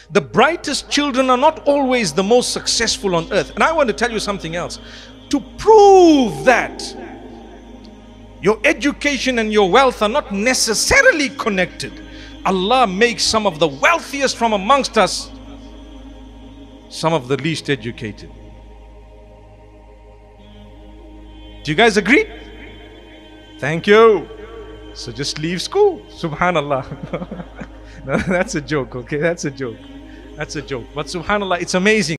The brightest children are not always the most successful on earth. And I want to tell you something else. To prove that your education and your wealth are not necessarily connected, Allah makes some of the wealthiest from amongst us some of the least educated. Do you guys agree? Thank you. So just leave school. Subhanallah. No, that's a joke, okay? That's a joke. That's a joke. But subhanallah, it's amazing.